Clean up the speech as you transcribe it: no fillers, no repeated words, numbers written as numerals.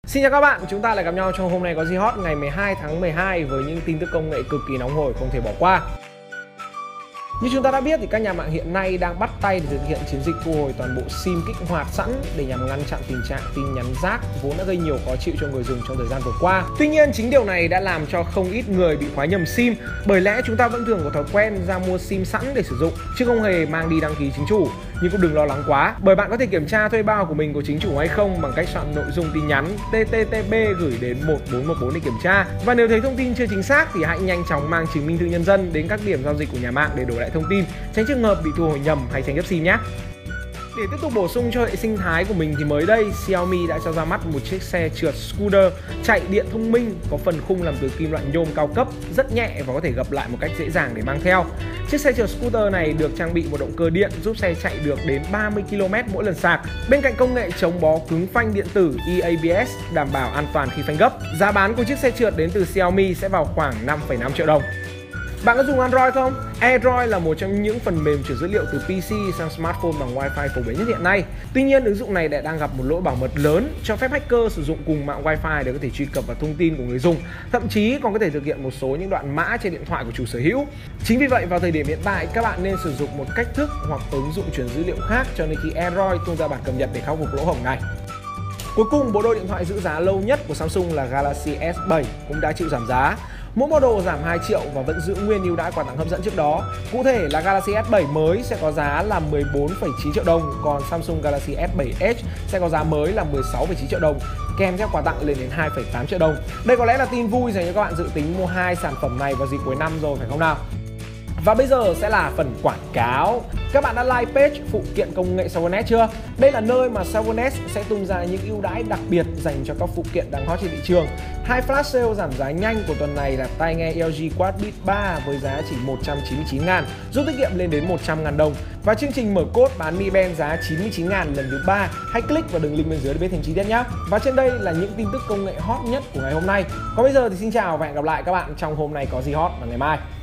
Xin chào các bạn, chúng ta lại gặp nhau trong Hôm Nay Có Gì Hot ngày 12 tháng 12 với những tin tức công nghệ cực kỳ nóng hổi không thể bỏ qua. Như chúng ta đã biết thì các nhà mạng hiện nay đang bắt tay để thực hiện chiến dịch thu hồi toàn bộ SIM kích hoạt sẵn để nhằm ngăn chặn tình trạng tin nhắn rác vốn đã gây nhiều khó chịu cho người dùng trong thời gian vừa qua. Tuy nhiên, chính điều này đã làm cho không ít người bị khóa nhầm SIM, bởi lẽ chúng ta vẫn thường có thói quen ra mua SIM sẵn để sử dụng chứ không hề mang đi đăng ký chính chủ. Nhưng cũng đừng lo lắng quá, bởi bạn có thể kiểm tra thuê bao của mình có chính chủ hay không bằng cách soạn nội dung tin nhắn TTTB gửi đến 1414 để kiểm tra. Và nếu thấy thông tin chưa chính xác thì hãy nhanh chóng mang chứng minh thư nhân dân đến các điểm giao dịch của nhà mạng để đổi lại thông tin, tránh trường hợp bị thu hồi nhầm hay tranh chấp SIM nhé. Để tiếp tục bổ sung cho hệ sinh thái của mình thì mới đây Xiaomi đã cho ra mắt một chiếc xe trượt scooter chạy điện thông minh có phần khung làm từ kim loại nhôm cao cấp, rất nhẹ và có thể gập lại một cách dễ dàng để mang theo. Chiếc xe trượt scooter này được trang bị một động cơ điện giúp xe chạy được đến 30 km mỗi lần sạc. Bên cạnh công nghệ chống bó cứng phanh điện tử eABS đảm bảo an toàn khi phanh gấp. Giá bán của chiếc xe trượt đến từ Xiaomi sẽ vào khoảng 5,5 triệu đồng. Bạn có dùng Android không? Android là một trong những phần mềm chuyển dữ liệu từ PC sang smartphone bằng Wi-Fi phổ biến nhất hiện nay. Tuy nhiên, ứng dụng này đang gặp một lỗi bảo mật lớn, cho phép hacker sử dụng cùng mạng Wi-Fi để có thể truy cập vào thông tin của người dùng, thậm chí còn có thể thực hiện một số những đoạn mã trên điện thoại của chủ sở hữu. Chính vì vậy, vào thời điểm hiện tại, các bạn nên sử dụng một cách thức hoặc ứng dụng chuyển dữ liệu khác cho đến khi Android tung ra bản cập nhật để khắc phục lỗ hổng này. Cuối cùng, bộ đôi điện thoại giữ giá lâu nhất của Samsung là Galaxy S7 cũng đã chịu giảm giá. Mỗi model giảm 2 triệu và vẫn giữ nguyên ưu đãi quà tặng hấp dẫn trước đó. Cụ thể là Galaxy S7 mới sẽ có giá là 14,9 triệu đồng, còn Samsung Galaxy S7 Edge sẽ có giá mới là 16,9 triệu đồng, kèm theo quà tặng lên đến 2,8 triệu đồng. Đây có lẽ là tin vui dành cho các bạn dự tính mua hai sản phẩm này vào dịp cuối năm rồi, phải không nào? Và bây giờ sẽ là phần quảng cáo. Các bạn đã like page phụ kiện công nghệ Savonets chưa? Đây là nơi mà Savonets sẽ tung ra những ưu đãi đặc biệt dành cho các phụ kiện đang hot trên thị trường. Hai flash sale giảm giá nhanh của tuần này là tai nghe LG Quad Beat 3 với giá chỉ 199.000, giúp tiết kiệm lên đến 100.000 đồng. Và chương trình mở code bán Mi Band giá 99.000 lần thứ 3. Hãy click vào đường link bên dưới để biết thêm chi tiết nhé. Và trên đây là những tin tức công nghệ hot nhất của ngày hôm nay. Còn bây giờ thì xin chào và hẹn gặp lại các bạn trong Hôm Nay Có Gì Hot vào ngày mai.